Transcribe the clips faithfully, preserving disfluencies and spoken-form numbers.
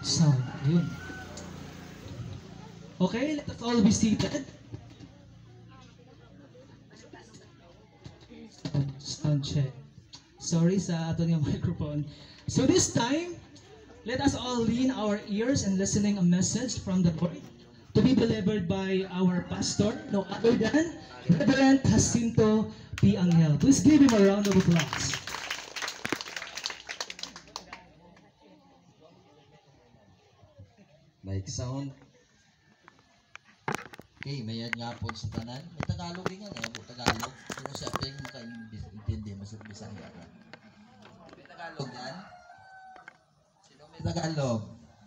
Sound. Ayun. Okay, let us all be seated. Sound, sound check. Sorry sa ato nga microphone. So this time, let us all lean our ears and listening a message from the Lord to be delivered by our pastor, no other than Reverend Jacinto P. Angel. Please give him a round of applause. Mic sound. Okay, mayad nga po sa tanan. May Tagalog din yan eh, po Tagalog. Pero sa ating makaintindi, masuk Bisaya ka. May Tagalog yan? Sino may Tagalog?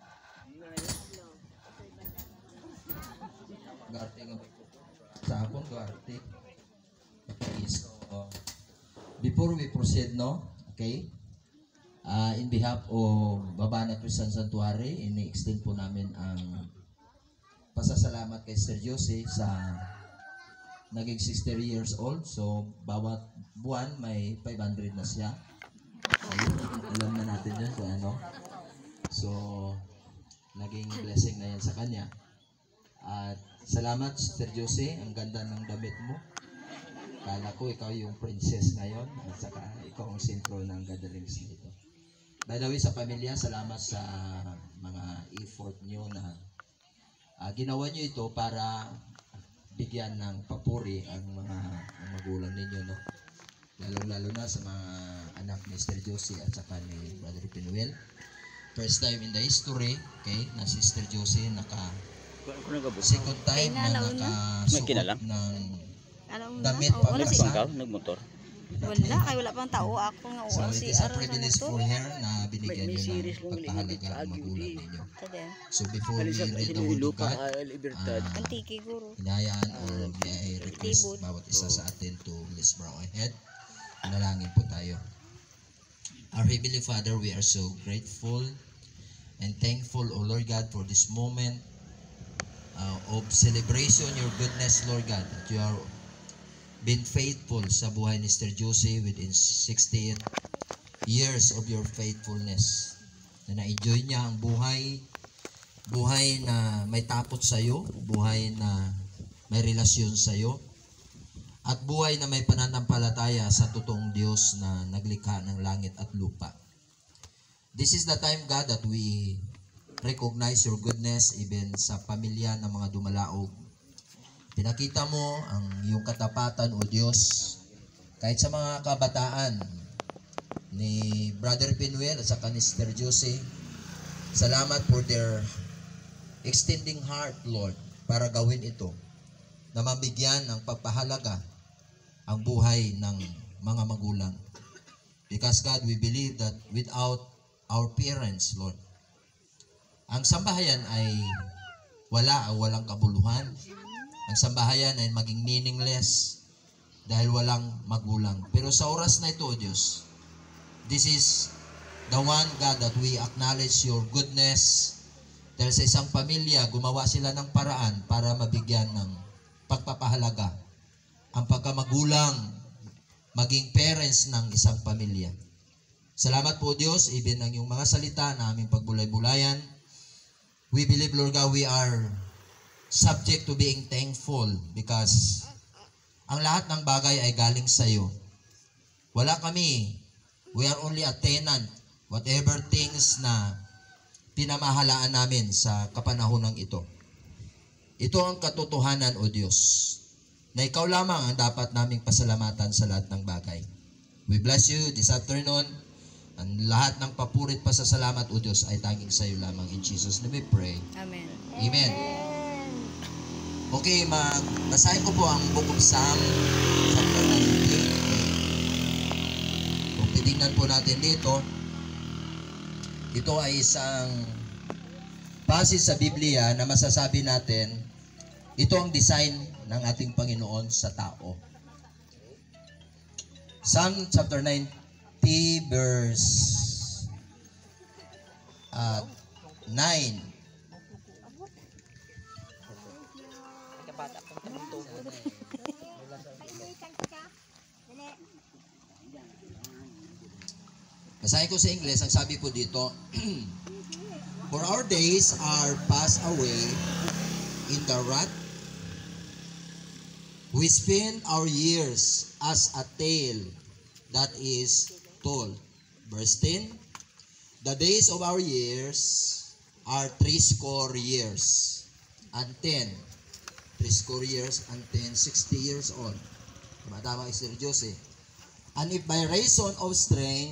Garte nga. Sa akong Garte. Okay, so, before we proceed, no? Okay? Uh, in behalf of Babana Christian Santuari, ini-extend po namin ang pasasalamat kay Sir Jose sa naging sixty years old. So, bawat buwan may five hundred na siya. Ayun, alam na natin yun kung ano. So, naging blessing na yan sa kanya. At salamat, Sir Jose. Ang ganda ng damit mo. Kala ko ikaw yung princess ngayon. At saka ikaw ang sentro ng gatherings nito. By the way, sa pamilya, salamat sa mga effort nyo na uh, ginawa nyo ito para bigyan ng papuri ang mga ang magulang ninyo, no? Lalo-lalo na sa mga anak ni Sister Josie at saka ni Brother Pinuel. First time in the history, okay, na Sister Josie naka second time na nakasuot ng damit pa sa nagmotor. Wala, kay wala pang tao. Ako nga so uwan it si is a Aaron privilege na for her na binigyan nyo ng pagkahalaga ang magulang ninyo. So before we read the word of God, uh, Antiki guro. hinayaan or may I request bawat isa sa atin to let's bow our head. Manalangin po tayo. Our Heavenly Father, we are so grateful and thankful, O Lord God, for this moment uh, of celebration, your goodness, Lord God, that you are been faithful sa buhay ni Sister Josie within sixty years of your faithfulness. Na na-enjoy niya ang buhay, buhay na may takot sa iyo, buhay na may relasyon sa iyo, at buhay na may pananampalataya sa totoong Diyos na naglikha ng langit at lupa. This is the time, God, that we recognize your goodness even sa pamilya ng mga dumalaog. Pinakita mo ang iyong katapatan, O Diyos, kahit sa mga kabataan ni Brother Pinuel at saka ni Sister Josie. Salamat for their extending heart, Lord, para gawin ito, na mabigyan ng pagpahalaga ang buhay ng mga magulang. Because God, we believe that without our parents, Lord, ang sambahayan ay wala o walang kabuluhan. Ang sambahayan ay maging meaningless dahil walang magulang. Pero sa oras na ito, O Diyos, this is the one, God, that we acknowledge your goodness. Dahil sa isang pamilya, gumawa sila ng paraan para mabigyan ng pagpapahalaga ang pagkamagulang, maging parents ng isang pamilya. Salamat po, Diyos, even ang iyong mga salita na aming pagbulay-bulayan. We believe, Lord God, we are subject to being thankful because ang lahat ng bagay ay galing sa iyo. Wala kami. We are only a tenant. Whatever things na pinamahalaan namin sa kapanahonang ito. Ito ang katotohanan, O Diyos, na ikaw lamang ang dapat naming pasalamatan sa lahat ng bagay. We bless you this afternoon. Ang lahat ng papurit pa sa salamat, O Diyos, ay tanging sa iyo lamang. In Jesus' name we pray. Amen. Amen. Okay, magbasahin ko po ang Book of Psalm, chapter nineteen. Kung titignan po natin dito, ito ay isang passage sa Biblia na masasabi natin, ito ang design ng ating Panginoon sa tao. Psalm chapter ninety, verse uh, nine. Basahin ko sa English, ang sabi po dito, For our days are passed away in the rut. We spend our years as a tale that is told. Verse ten, the days of our years are three score years and ten. Three score years and ten, sixty years old. Tama-tama kay Sir Jose. And if by reason of strength,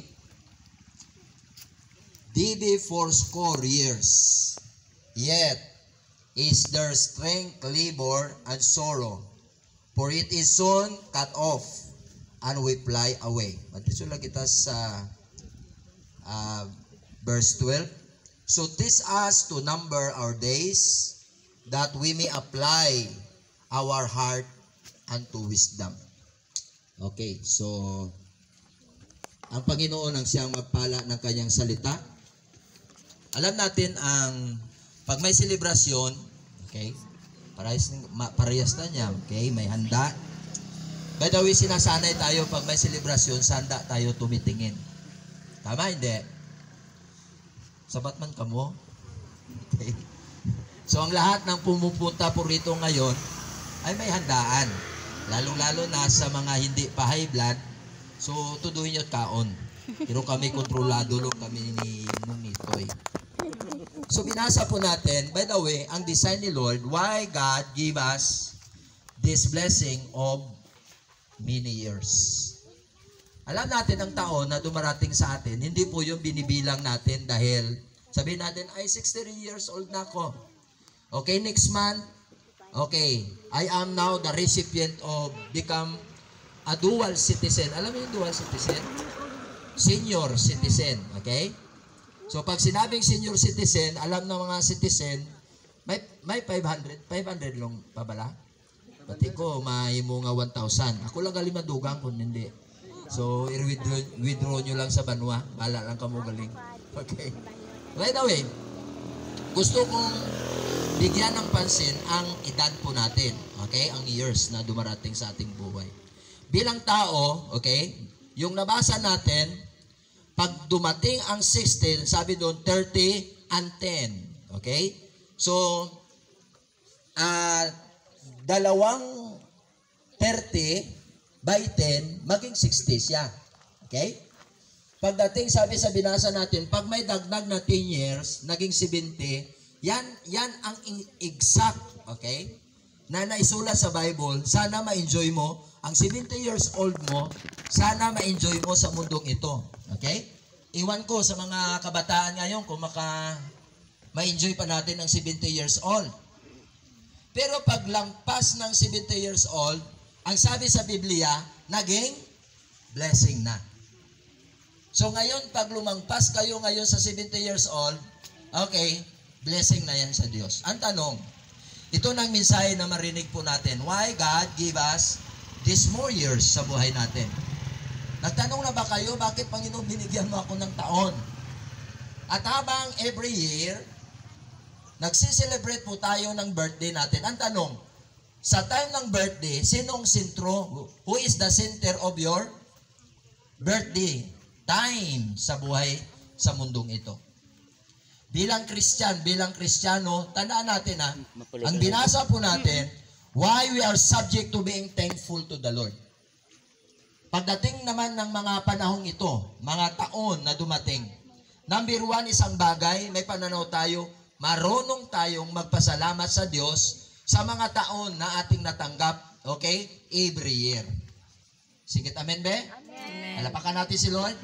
D B four score years, yet is their strength labor and sorrow, for it is soon cut off, and we fly away. Matisula kita sa uh, verse twelve. So teach us to number our days, that we may apply our heart unto wisdom. Okay, so ang Panginoon ang siyang magpala ng kanyang salita. Alam natin ang pag may selebrasyon, okay, parehas, parehas na niya, okay, may handa. By the way, sinasanay tayo pag may selebrasyon, sa handa tayo tumitingin. Tama, hindi? Sabat man ka mo? Okay. So, ang lahat ng pumupunta po rito ngayon ay may handaan. Lalong-lalo na sa mga hindi pa high blood, so tuduhin nyo kaon. Pero kami kontrolado lang kami ni nung Nitoy. So binasa po natin, by the way, ang design ni Lord, why God give us this blessing of many years. Alam natin ang taon na dumarating sa atin, hindi po yung binibilang natin dahil sabihin natin, ay sixty years old na ako. Okay, next month, okay, I am now the recipient of become a dual citizen. Alam mo yung dual citizen? Senior citizen, okay? So pag sinabing senior citizen, alam ng mga citizen, may may five hundred, five hundred lang pabala. Pati ko may mga one thousand. Ako lang galing madugang kung hindi. So i-withdraw withdraw nyo lang sa banwa, bala lang kamo galing. Okay. By the way, gusto kong bigyan ng pansin ang edad po natin, okay? Ang years na dumarating sa ating buhay. Bilang tao, okay? Yung nabasa natin, pag dumating ang sixteen, sabi doon thirty and ten, okay? So, uh, dalawang thirty by ten, maging sixty siya, okay? Pagdating, sabi sa binasa natin, pag may dagdag na ten years, naging seventy, yan, yan ang exact, okay, na naisulat sa Bible. Sana ma-enjoy mo ang seventy years old mo, sana ma-enjoy mo sa mundong ito, okay? Iwan ko sa mga kabataan ngayon kung maka ma-enjoy pa natin ang seventy years old. Pero pag lampas ng seventy years old, ang sabi sa Biblia, naging blessing na. So ngayon, pag lumangpas kayo ngayon sa seventy years old, okay, blessing na yan sa Diyos. Ang tanong, ito ng mensahe na marinig po natin, why God give us these more years sa buhay natin? Nagtanong na ba kayo, bakit Panginoon binigyan mo ako ng taon? At habang every year, nagsiselebrate po tayo ng birthday natin. Ang tanong, sa time ng birthday, sinong sentro? Who is the center of your birthday time sa buhay sa mundong ito? Bilang Christian, bilang Kristiyano, tandaan natin ha, ang binasa po natin, why we are subject to being thankful to the Lord. Pagdating naman ng mga panahong ito, mga taon na dumating, number one, isang bagay, may pananaw tayo, marunong tayong magpasalamat sa Diyos sa mga taon na ating natanggap, okay, every year. Sige, amen be? Amen. Alapakan natin si Lord.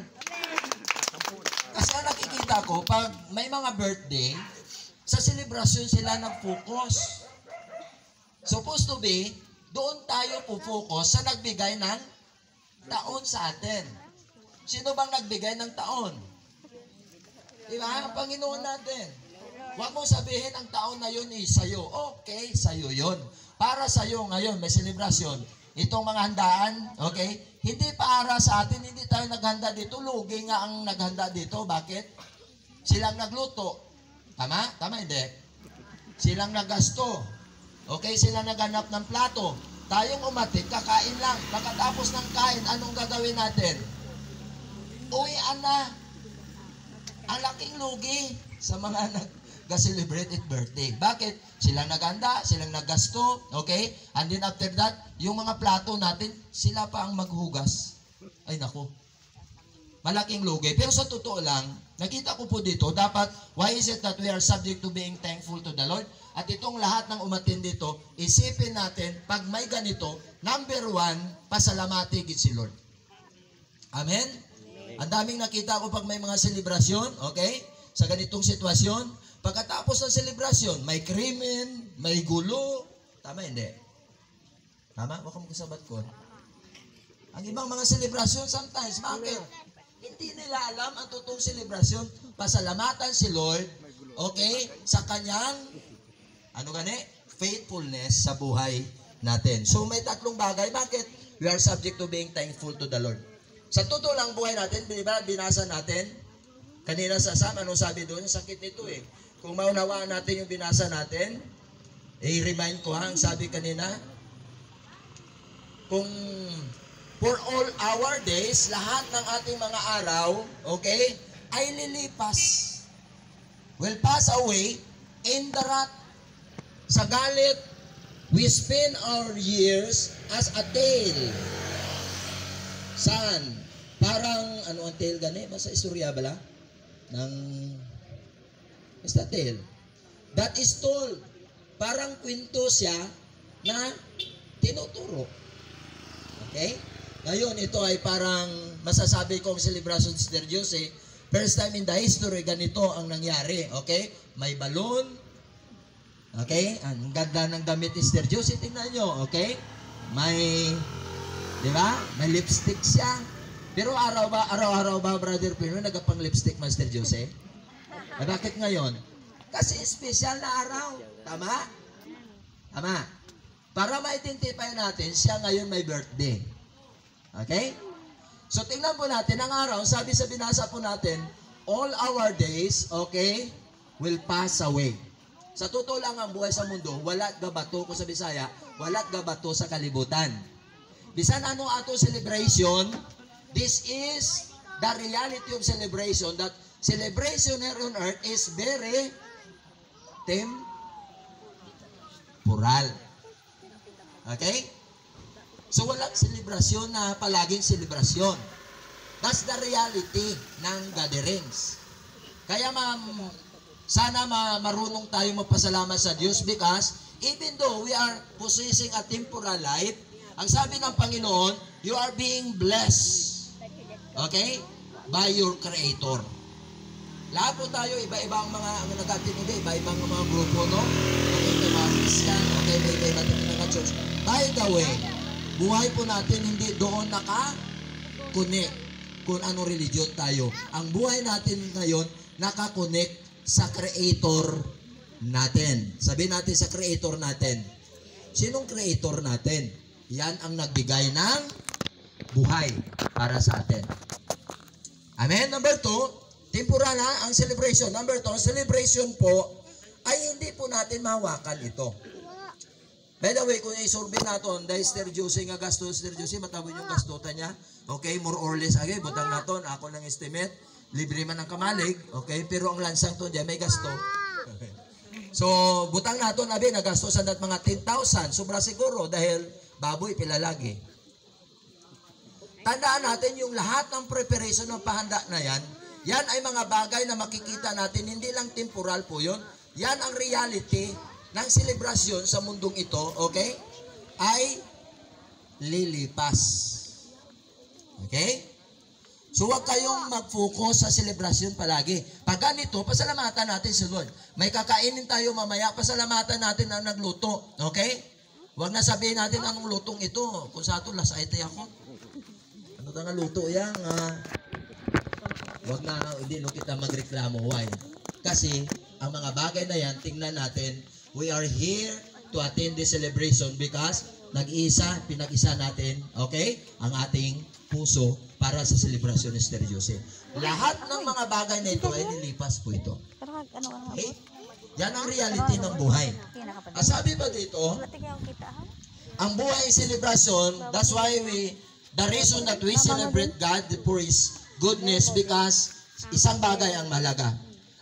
Kasi nakikita ko, pag may mga birthday, sa celebration sila nag-focus. Supposed to be, doon tayo po-focus sa nagbigay ng taon sa atin. Sino bang nagbigay ng taon? Diba? Ang Panginoon natin. Huwag mong sabihin ang taon na yun is sa'yo. Okay, sa'yo yun. Para sa'yo ngayon, may celebration. Itong mga handaan, okay? Hindi para sa atin, hindi tayo naghanda dito. Lugi nga ang naghanda dito. Bakit? Silang nagluto. Tama? Tama hindi? Silang naggasto. Okay? Silang naghanap ng plato. Tayong umatik, kakain lang. Pagkatapos ng kain, anong gagawin natin? Uwian na. Ang laking lugi sa mga nag ga-celebrate it birthday. Bakit? Silang naganda, silang naggasto, okay? And then after that, yung mga plato natin, sila pa ang maghugas. Ay nako, malaking lugi. Pero sa totoo lang, nakita ko po dito, dapat, why is it that we are subject to being thankful to the Lord? At itong lahat ng umatin dito, isipin natin, pag may ganito, number one, pasalamati gid si Lord. Amen? Ang daming nakita ko pag may mga selebrasyon, okay? Sa ganitong sitwasyon, pagkatapos ng selebrasyon, may krimen, may gulo. Tama, hindi? Tama? Huwag kang kasabat ko. Ang ibang mga selebrasyon, sometimes, bakit? Hindi nila alam ang totoong selebrasyon. Pasalamatan si Lord, okay, sa kanyang, ano gani? Faithfulness sa buhay natin. So, may tatlong bagay. Bakit? We are subject to being thankful to the Lord. Sa totoo lang buhay natin, diba, binasa natin, kanina sa Sam, anong sabi doon? Sakit nito eh. Kung maunawaan natin yung binasa natin, i-remind ko ha, ang sabi kanina, kung for all our days, lahat ng ating mga araw, okay, ay lilipas. Will pass away in the wrath. Sa galit, we spend our years as a tale. Saan? Parang, ano ang tale gani? Basta istorya bala? Ng, basta tale. That is told. Parang kwento siya na tinuturo. Okay? Ngayon, ito ay parang masasabi kong celebration Sister Jose. First time in the history, ganito ang nangyari. Okay? May balon. Okay? Ang ganda ng damit ni Sister Jose. Tingnan nyo. Okay? May, di ba? May lipstick siya. Pero araw ba, araw-araw ba, Brother Pino, nagapang lipstick, Master Jose? Eh, bakit ngayon? Kasi special na araw. Tama? Tama. Para ma-identify natin, siya ngayon may birthday. Okay? So, tingnan po natin, ang araw, sabi sa binasa po natin, all our days, okay, will pass away. Sa totoo lang ang buhay sa mundo, walat gabato ko sa Bisaya, walat gabato sa kalibutan. Bisan ano ato celebration, this is the reality of celebration, that celebration here on earth is very temporal. Okay? So walang selebrasyon na palaging selebrasyon. That's the reality ng gatherings. Kaya ma'am, sana ma marunong tayo magpasalamat sa Diyos because even though we are possessing a temporal life, ang sabi ng Panginoon, you are being blessed. Okay? By your Creator. Lahat po tayo, iba-ibang mga, ang nag-activity, iba-ibang mga grupo, no? Okay, may mga Christian, okay, may iba natin mga church. By the way, buhay po natin hindi doon naka-connect kung anong religion tayo. Ang buhay natin ngayon, naka-connect sa Creator natin. Sabihin natin sa Creator natin. Sinong Creator natin? Yan ang nagbigay ng buhay para sa atin. Amen? Number two, temporal ha, ang celebration. Number two, celebration po ay hindi po natin mahawakan ito. By the way, kung isurvey natin, dahil Sister Josie nga gasto, Sister Josie, matabon yung gastota niya. Okay, more or less, okay, butang natin, ako ng estimate, libre man ang kamalig, okay, pero ang lansang to diyan may gasto. So, butang natin, abi, nagasto sa dat mga ten thousand, sobra siguro, dahil baboy pilalagi. Tandaan natin yung lahat ng preparation ng pahanda na yan, yan ay mga bagay na makikita natin, hindi lang temporal po yun. Yan ang reality ng selebrasyon sa mundong ito, okay? Ay lilipas. Okay? So huwag kayong mag-focus sa selebrasyon palagi. Pag ganito, pasalamatan natin si Lord. May kakainin tayo mamaya, pasalamatan natin ang nagluto. Okay? Huwag na sabihin natin anong lutong ito. Kung sa ito, last item ako. Ano ka nga luto yan? Uh, huwag na, hindi no kita magreklamo. Why? Kasi, ang mga bagay na yan, tingnan natin, we are here to attend the celebration because nag-iisa, pinag-isa natin, okay, ang ating puso para sa selebrasyon ni Sister Jose. Lahat ng mga bagay na ito ay nilipas po ito. Okay? Yan ang reality ng buhay. Ang sabi ba dito, ang buhay ay selebrasyon, that's why we, the reason that we celebrate God for His goodness because isang bagay ang mahalaga.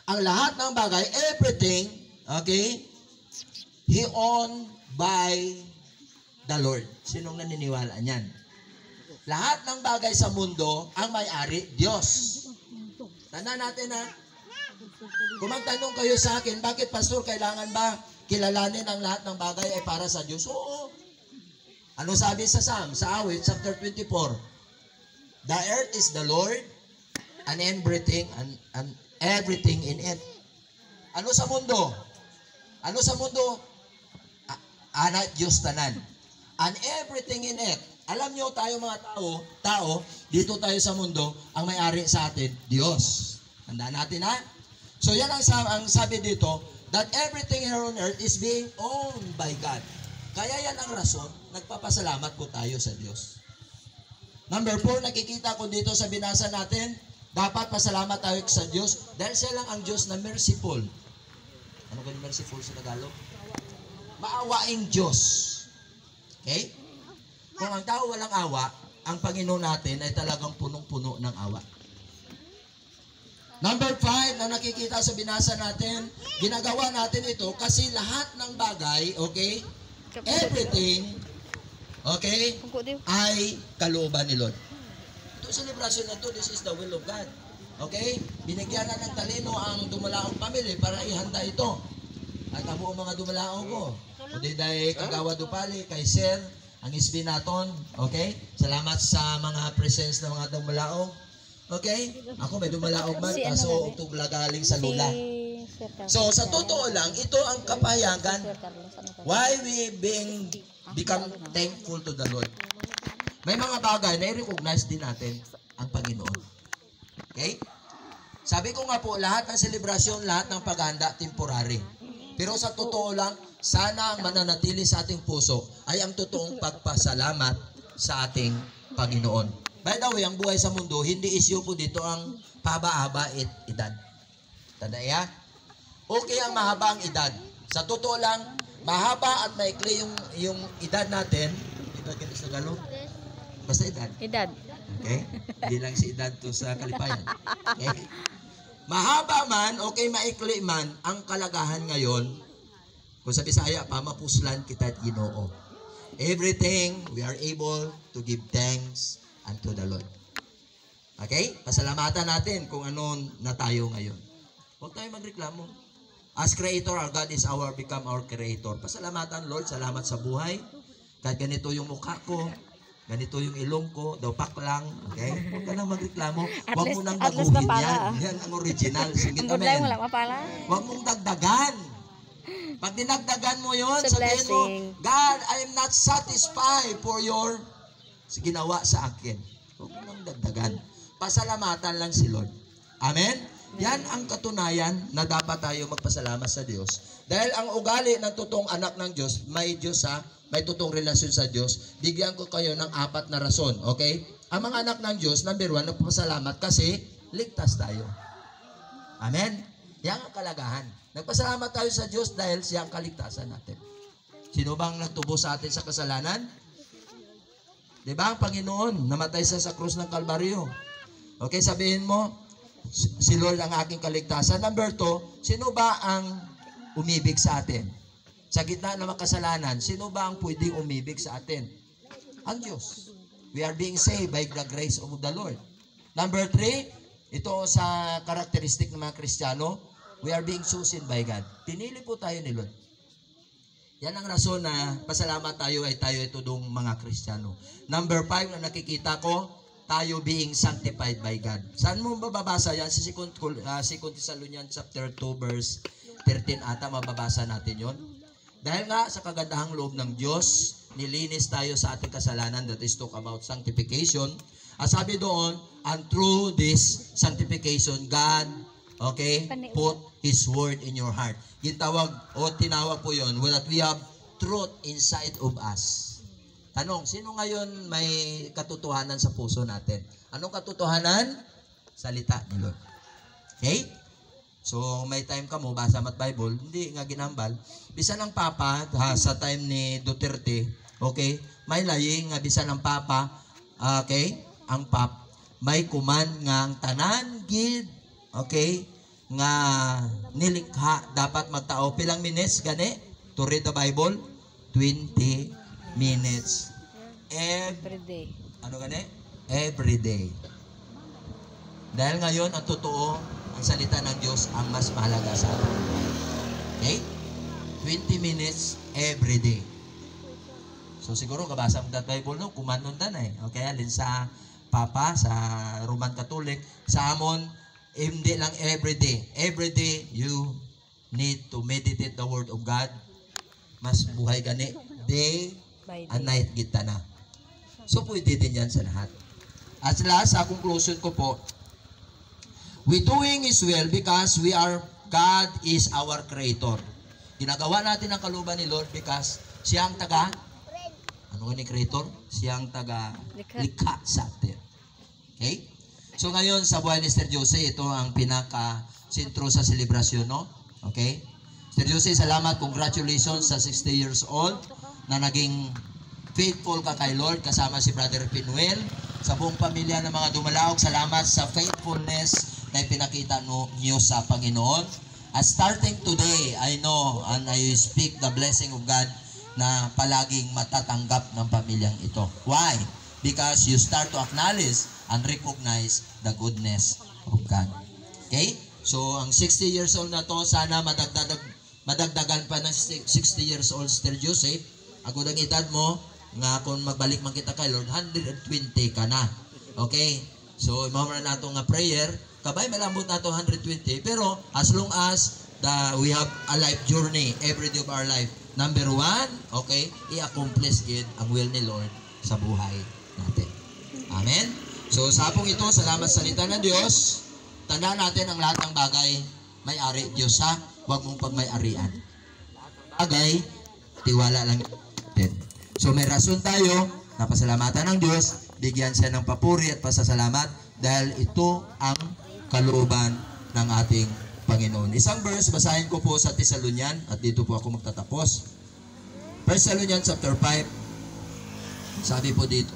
Ang lahat ng bagay, everything, okay, he owned by the Lord. Sinong naniniwala niyan? Lahat ng bagay sa mundo, ang may-ari, Diyos. Tandaan natin ha. Kung magtanong kayo sa akin, bakit pastor, kailangan ba kilalanin ang lahat ng bagay ay para sa Diyos? Oo. Ano sabi sa Psalm, sa Awit, chapter twenty-four? The earth is the Lord, and everything, and, and everything in it. Ano sa mundo? Ano sa mundo? Ana, Diyos tanan. And everything in it. Alam nyo, tayo mga tao, tao, dito tayo sa mundo, ang may-ari sa atin, Diyos. Tandaan natin ha? So yan ang, ang sabi dito, that everything here on earth is being owned by God. Kaya yan ang rason, nagpapasalamat po tayo sa Diyos. Number four, nakikita ko dito sa binasa natin, dapat pasalamat tayo sa Diyos dahil siya lang ang Diyos na merciful. Ano ba yung merciful sa Tagalog? Maawaing Diyos. Okay? Kung ang tao walang awa, ang Panginoon natin ay talagang punong-puno ng awa. Number five, na nakikita sa binasa natin, ginagawa natin ito kasi lahat ng bagay, okay, everything, okay, ay kalooban ni Lord. Ito celebration na to, this is the will of God. Okay? Binigyan na ng talino ang dumalaong pamilya para ihanda ito. At ang buong mga dumalaong ko. Kundi dahil Kagawa Dupali, kay Sir, ang isbinaton, okay? Salamat sa mga presence ng mga dumalaong. Okay? Ako may dumalaong man, kaso ito galing sa lula. So, sa totoo lang, ito ang kapahayagan why we being become thankful to the Lord. May mga bagay na i-recognize din natin ang Panginoon. Okay? Sabi ko nga po, lahat ng selebrasyon, lahat ng paghahanda, temporary. Pero sa totoo lang, sana ang mananatili sa ating puso ay ang totoong pagpasalamat sa ating Panginoon. By the way, ang buhay sa mundo, hindi issue po dito ang pahaba-haba at edad. Tanda ya? Okay ang mahaba ang edad. Sa totoo lang, mahaba at maikli yung, yung edad natin. Edad ka sa Tagalog? Basta edad. Edad. Okay? Hindi lang si edad to sa kalipayan. Okay? Mahaba man, okay, maikli man, ang kalagahan ngayon, kung sa Bisaya, pamapuslan kita at Ginoo. Everything, we are able to give thanks unto the Lord. Okay? Pasalamatan natin kung ano na tayo ngayon. Huwag tayo magreklamo. As Creator, our God is our, become our Creator. Pasalamatan, Lord, salamat sa buhay. Kahit ganito yung mukha ko, ganito yung ilong ko, dapak lang, okay? Huwag ka nang magreklamo. Huwag mo nang baguhin yan. Yan ang original. Sige, amen. Huwag mong dagdagan. Pag dinagdagan mo yun, sabihin mo, God, I am not satisfied for your ginawa sa akin. Huwag mo nang dagdagan. Pasalamatan lang si Lord. Amen? Yan ang katunayan na dapat tayo magpasalamat sa Diyos. Dahil ang ugali ng totoong anak ng Diyos, may Diyos ha, may totoong relasyon sa Diyos, bigyan ko kayo ng apat na rason, okay? Ang mga anak ng Diyos, number one, nagpapasalamat kasi ligtas tayo. Amen? Yan ang kalagahan. Nagpasalamat tayo sa Diyos dahil siya ang kaligtasan natin. Sino bang nagtubo sa atin sa kasalanan? Di ba ang Panginoon, namatay siya sa krus ng Kalbaryo. Okay, sabihin mo, si Lord ang aking kaligtasan. Number two, sino ba ang umibig sa atin? Sa gitna ng kasalanan, sino ba ang pwedeng umibig sa atin? Ang Diyos. We are being saved by the grace of the Lord. Number three, ito sa karakteristik ng mga Kristiyano, we are being chosen by God. Pinili po tayo ni Lord. Yan ang rason na pasalamat tayo ay tayo ito dong mga Kristiyano. Number five na nakikita ko, tayo being sanctified by God. Saan mo mababasa yan? Sa second, uh, second Thessalonians chapter two verse thirteen ata mababasa natin yon. Dahil nga sa kagandahang loob ng Diyos, nilinis tayo sa ating kasalanan, that is talk about sanctification. At sabi doon, and through this sanctification, God, okay, put His word in your heart. Gintawag o tinawag po yun, that we have truth inside of us. Tanong, sino ngayon may katotohanan sa puso natin? Anong katotohanan? Salita ni Lord. Okay? So, may time ka mo, basa mat Bible, hindi nga ginambal. Bisa ng Papa, ha, sa time ni Duterte, okay, may laying nga bisa ng Papa, okay, ang Pap, may kuman nga ang tanan, gid, okay, nga nilikha dapat magtao pilang minutes gani to read the Bible? twenty minutes. Every, Every day. ano gani? Every day. Dahil ngayon ang totoo, ang salita ng Diyos ang mas mahalaga sa atin. Okay? twenty minutes every day. So siguro kabasa mo that Bible no, kumanon dan eh. Okay, alin sa Papa sa Roman Catholic, sa amon hindi lang every day. Every day you need to meditate the word of God. Mas buhay gani day By and day. night kita na. So pwede din yan sa lahat. At last, sa conclusion ko po, we doing is well because we are, God is our creator. Ginagawa natin ang kaluban ni Lord because siya ang taga, ano nga ni creator? Siya ang taga Likha. likha sa atin. Okay? So ngayon, sa buhay ni Sister Jose, ito ang pinaka-sentro sa selebrasyon, no? Okay? Sister Jose, salamat. Congratulations sa sixty years old na naging faithful ka kay Lord kasama si Brother Pinuel. Sa buong pamilya ng mga dumalaog, salamat sa faithfulness na ipinakita no, niyo sa Panginoon. At starting today, I know and I speak the blessing of God na palaging matatanggap ng pamilyang ito. Why? Because you start to acknowledge and recognize the goodness of God. Okay? So, ang sixty years old na to, sana madagdag, madagdagan pa ng sixty years old Sister Joseph. Ako ng edad mo, nga kung magbalik man kita kay Lord, one hundred twenty ka na. Okay? So, imamara na ito nga prayer, kabay malambot na ito one hundred twenty, pero as long as the, we have a life journey every day of our life, number one, okay, i-accomplish it ang will ni Lord sa buhay natin. Amen? So, sa hapong ito, salamat sa salita ng Diyos. Tandaan natin ang lahat ng bagay, may-ari Diyos ha, huwag mong pagmay-arian. Bagay, tiwala lang natin. So, may rason tayo na pasalamatan ng Diyos, bigyan siya ng papuri at pasasalamat dahil ito ang kalooban ng ating Panginoon. Isang verse, basahin ko po sa Thessalonian at dito po ako magtatapos. First Thessalonians chapter five, sabi po dito,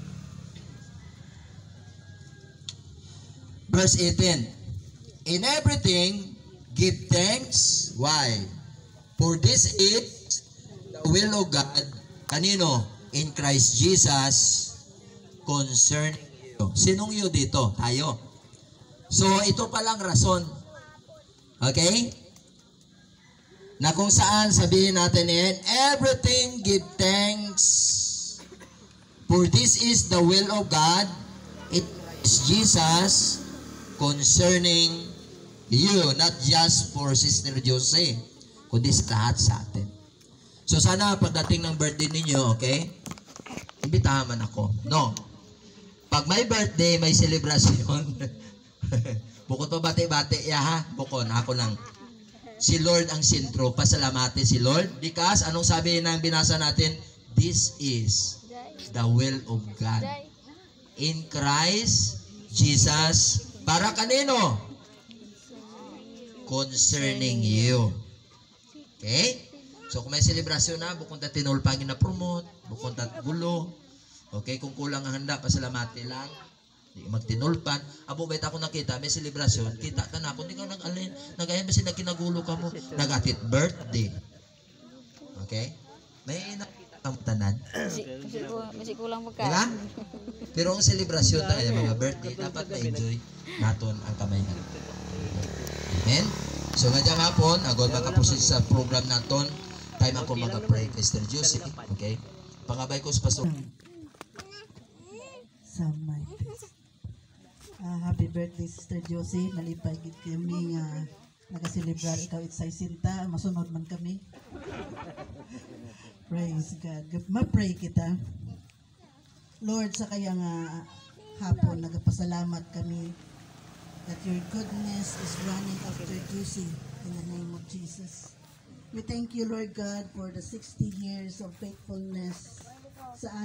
verse eighteen, in everything, give thanks. Why? For this is the will of God. Kanino? In Christ Jesus concerning you. Sinong you dito? Tayo. So, ito palang rason. Okay? Na kung saan sabihin natin in everything give thanks. For this is the will of God. It is Jesus concerning you, not just for Sister Jose, kundi sa lahat sa atin. So sana pagdating ng birthday ninyo, okay, imbitahan man ako. No. Pag may birthday, may celebration, bukod pa bati-bati, ya ha, bukod, ako lang. Si Lord ang sentro, pasalamati si Lord, because anong sabi ng binasa natin? This is the will of God. In Christ Jesus, para kanino? Concerning you. Okay? So, kung may selebrasyon na, bukod na tinulpangin na promote, bukod na gulo, okay, kung kulang ang handa, pasalamati lang, di magtinulpan. Abo, bait ako nakita, may selebrasyon, kita ta na ako, hindi ka nag-alin, nag-ayan ba siya nagkinagulo ka mo, nag-atit birthday. Okay? May nakita kang tanan. Kasi, kasi, ko- kasi kulang pagkain. Diba? Pero ang selebrasyon na kaya mga birthday, dapat na-enjoy naton ang kamay nga. Amen? So nga dyan hapon, agad makapusin sa program naton, time ako mag-pray kay Sister Josie. Okay? Pangabay ko sa pastor. Sa my best. Ah, happy birthday, Sister Josie. Malipay gid kami nga nagaselebrar ikaw itsay sinta. Masunod man kami. Praise God. Ma-pray kita. Lord, sa kaya nga hapon, nagapasalamat kami that your goodness is running after Josie in the name of Jesus. We thank you, Lord God, for the sixty years of faithfulness sa